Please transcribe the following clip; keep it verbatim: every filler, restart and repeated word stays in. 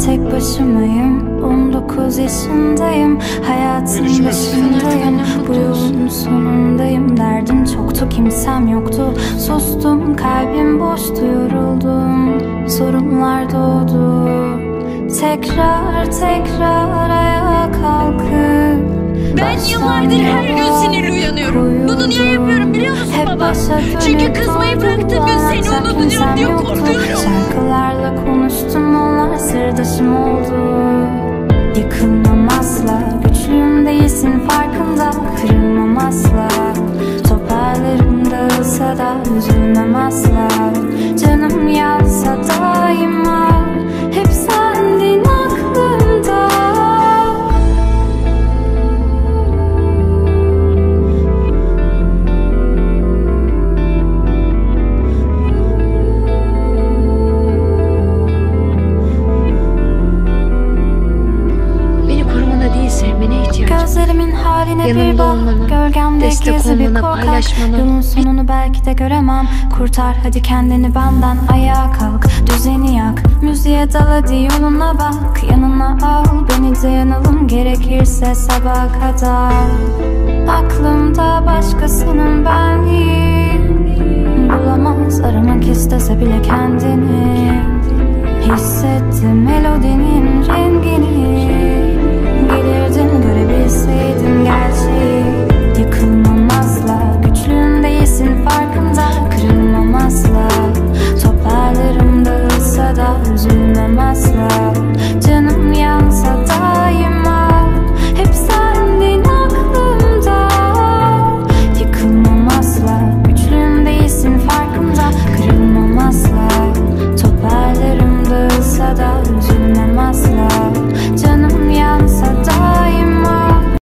tek başımayım, on dokuz yaşındayım, hayatın başındayım, bu yolun sonundayım. Derdim çoktu, kimsem yoktu, sustum, kalbim boştu, yoruldum, sorunlar doğdu. Tekrar tekrar ayağa kalkıp ben yıllardır her gün sinirli uyanıyorum. Bunu niye yapıyorum biliyor musun baba? Çünkü kızmayı bıraktığım gün seni unutacağım diye korkuyorum. Şarkılarla konuştum, onlar sırdaşım oldu. Yıkılmam asla, güçlüyüm değilsin farkında. Kırılmam asla, toparlarım dağılsa da üzülmem asla. Canım yansa daima hep sendin aklımda. Gözlerimin haline yanımda bir bak, olmanı, gölgemde gizli bir korkak. Yolun sonunu belki de göremem, kurtar hadi kendini benden. Ayağa kalk, düzeni yak, müziğe dal hadi yoluna bak. Yanına al beni de yanalım, gerekirse sabaha kadar. Aklımda başkasının benliği, bulamaz aramak istese bile kendini.